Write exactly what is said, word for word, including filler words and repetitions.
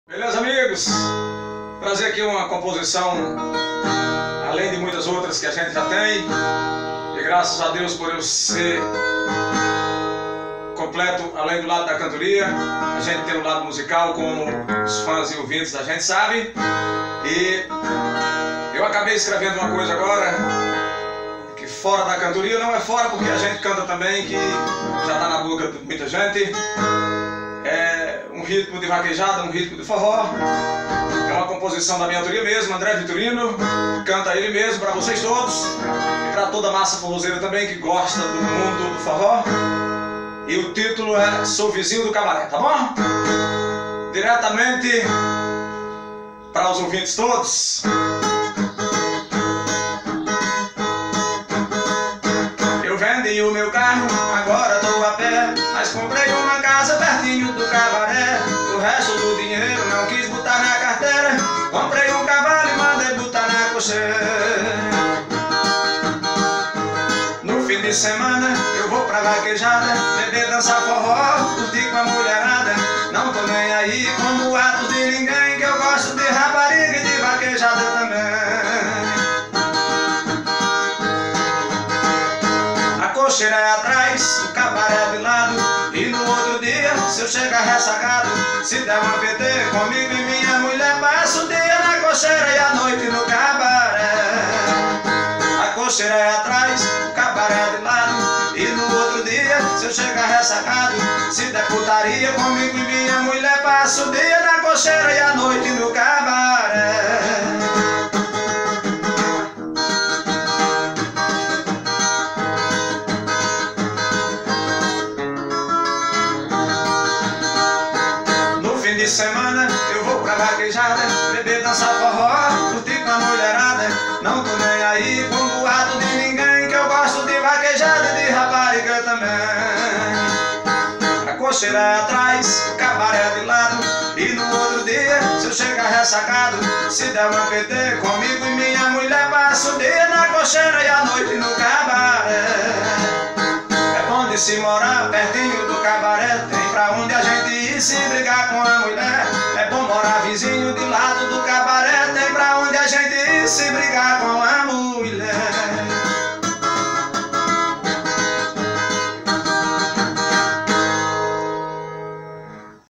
Beleza, amigos? Trazer aqui uma composição, além de muitas outras que a gente já tem, e graças a Deus por eu ser completo, além do lado da cantoria, a gente tem um lado musical, como os fãs e ouvintes da gente sabem. E eu acabei escrevendo uma coisa agora, que fora da cantoria, não é fora porque a gente canta também, que já está na boca de muita gente. É um ritmo de vaquejada, um ritmo de forró. É uma composição da minha autoria mesmo, André Vitorino. Canta ele mesmo para vocês todos e para toda a massa forrozeira também que gosta do mundo do forró. E o título é Sou Vizinho do Cabaré, tá bom? Diretamente para os ouvintes todos. Eu vendi o meu carro, agora tô a pé, mas comprei uma casa pertinho do cabaré. O resto do dinheiro não quis botar na carteira, comprei um cavalo e mandei botar na cocheira. No fim de semana eu vou pra vaquejada, beber, dançar forró, curtir com a mulherada. Não tô nem aí com boatos de ninguém, que eu gosto de rapariga e de vaquejada também. A cocheira é atrás, o cabaré de lado, e no outro dia, se eu chegar ressacado, se der uma P T comigo e minha mulher, passo o dia na cocheira e a noite no cabaré. A cocheira é atrás, o cabaré de lado, e no outro dia, se eu chegar ressacado, se der putaria comigo e minha mulher, passo o dia na cocheira e a noite no cabaré. De semana eu vou pra vaquejada, beber, dançar forró, curtir com a mulherada. Não tô nem aí com boato de ninguém, que eu gosto de vaquejada e de rapariga também. A cocheira é atrás, o cabaré de lado, e no outro dia, se eu chegar ressacado, se der uma P T comigo e minha mulher, passo o dia na cocheira e a noite no cabaré. É bom de se morar pertinho do cabaré, tem pra onde a gente ir se brigar com a mulher. É bom morar vizinho de lado do cabaré, tem pra onde a gente ir se brigar com